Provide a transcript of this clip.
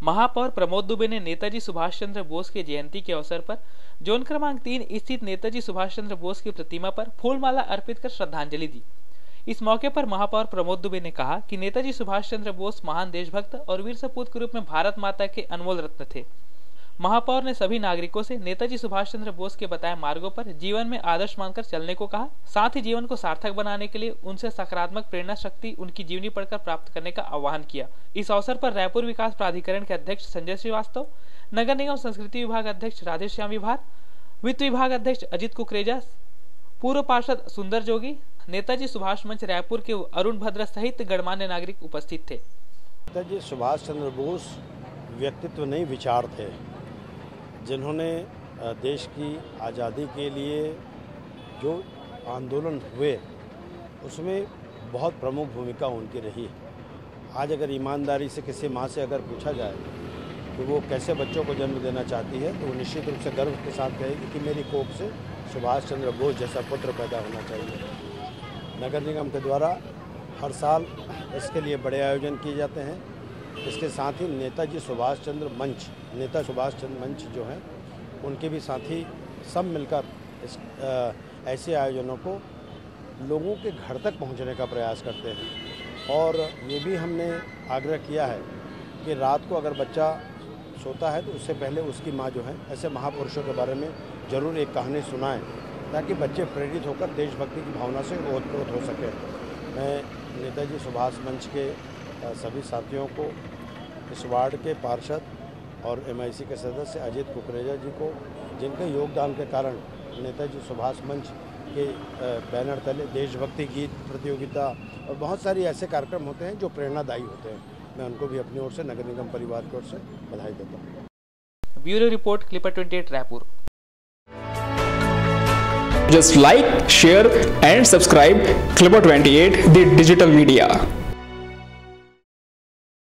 महापौर प्रमोद दुबे ने नेताजी सुभाष चंद्र बोस की जयंती के अवसर पर जोन क्रमांक 3 स्थित नेताजी सुभाष चंद्र बोस की प्रतिमा पर फूलमाला अर्पित कर श्रद्धांजलि दी। इस मौके पर महापौर प्रमोद दुबे ने कहा कि नेताजी सुभाष चंद्र बोस महान देशभक्त और वीर सपूत के रूप में भारत माता के अनमोल रत्न थे। महापौर ने सभी नागरिकों से नेताजी सुभाष चंद्र बोस के बताए मार्गों पर जीवन में आदर्श मानकर चलने को कहा। साथ ही जीवन को सार्थक बनाने के लिए उनसे सकारात्मक प्रेरणा शक्ति उनकी जीवनी पढ़कर प्राप्त करने का आह्वान किया। इस अवसर पर रायपुर विकास प्राधिकरण के अध्यक्ष संजय श्रीवास्तव, नगर निगम संस्कृति विभाग अध्यक्ष राधेश्याम विभार, वित्त विभाग अध्यक्ष अजित कुकरेजा, पूर्व पार्षद सुंदर जोगी, नेताजी सुभाष मंच रायपुर के अरुण भद्र सहित गणमान्य नागरिक उपस्थित थे। नेताजी सुभाष चंद्र बोस व्यक्तित्व नहीं, विचार थे, जिन्होंने देश की आज़ादी के लिए जो आंदोलन हुए उसमें बहुत प्रमुख भूमिका उनकी रही। आज अगर ईमानदारी से किसी माँ से अगर पूछा जाए कि वो कैसे बच्चों को जन्म देना चाहती है, तो वो निश्चित रूप से गर्व के साथ कहेगी कि मेरी कोख से सुभाष चंद्र बोस जैसा पुत्र पैदा होना चाहिए। नगर निगम के द्वारा हर साल इसके लिए बड़े आयोजन किए जाते हैं। इसके साथ ही नेता सुभाष चंद्र मंच जो है उनके भी साथी सब मिलकर इस ऐसे आयोजनों को लोगों के घर तक पहुंचने का प्रयास करते हैं। और ये भी हमने आग्रह किया है कि रात को अगर बच्चा सोता है तो उससे पहले उसकी माँ जो है ऐसे महापुरुषों के बारे में ज़रूर एक कहानी सुनाएं, ताकि बच्चे प्रेरित होकर देशभक्ति की भावना से ओतप्रोत हो सके। मैं नेताजी सुभाष मंच के सभी साथियों को, इस वार्ड के पार्षद और MIC के सदस्य अजित कुकरेजा जी को, जिनके योगदान के कारण नेताजी सुभाष मंच के बैनर तले देशभक्ति गीत प्रतियोगिता और बहुत सारी ऐसे कार्यक्रम होते हैं जो प्रेरणादायी होते हैं, मैं उनको भी अपनी ओर से नगर निगम परिवार की ओर से बधाई देता हूँ। Bureau report, clipper 28 Raipur. Just like, share and subscribe Clipper 28, the digital media.